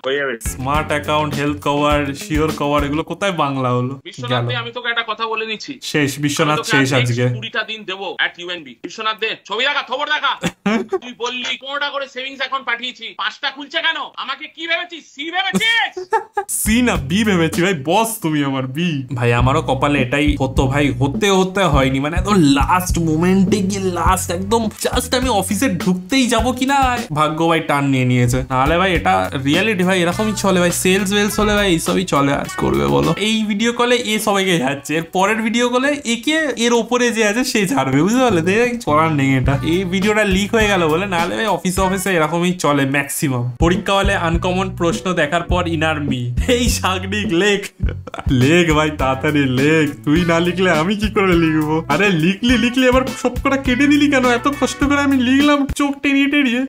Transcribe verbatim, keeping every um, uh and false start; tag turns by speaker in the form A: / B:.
A: হয়ে যাবে।
B: Smart account, health cover, sure cover, এগুলো কোথায় বাংলা হলো?
A: বিশ্বনাথ দে, আমি তোকে একটা কথা বলে নিচ্ছি,
B: শেষ বিশ্বনাথ শেষ আজকে।
A: কুড়িটা দিন দেবো অ্যাট ইউএনবি। বিশ্বনাথ দে, ছবি দেখা, খবর দেখা। তুই বললি পনেরোটা করে সেভিংস অ্যাকাউন্ট পাঠিয়েছি, পাঁচটা খুলছে কেন? আমাকে কি ভেবেছিস? সি ভেবেছিস?
B: সি না বি ভেবেছি ভাই, বস তুমি আমার বি। ভাই আমারও কপালে এটাই হতো ভাই, হতে হতে হয়নি, মানে একদম লাস্ট মোমেন্টে গিয়ে লাস্ট একদম জাস্ট আমি অফিসে ঢুকতেই যাব কিনা ভাগ্য ভাই টান নিয়ে নিয়েছে। নাহলে ভাই এটা রিয়ালিটি ভাই, এরকমই চলে ভাই, সেলস ওয়েলস হলে ভাই এইসবই চলে। আজ করবে বলো? এই ভিডিও কলে এ সবাইকে যাচ্ছে, এর পরের ভিডিও কলে একে এর ওপরে যে আছে সে ছাড়বে, বুঝতে পারলে? করার নেই এটা, এই ভিডিওটা লিক হয়ে গেল বলে, নাহলে ভাই অফিসে অফিসে এরকমই চলে ম্যাক্সিমাম। পরীক্ষা হলে আনকমন প্রশ্ন দেখার পর ইনার মি, এই শাগনিক লেখ লেখ ভাই, তাড়াতাড়ি লেখ, তুই না লিখলে আমি কি করে লিখবো? আরে লিখলি লিখলি, এবার সব কটা কেটে দিলি কেন? এত কষ্ট করে আমি লিখলাম চোখ টেনিয়ে টেনিয়ে।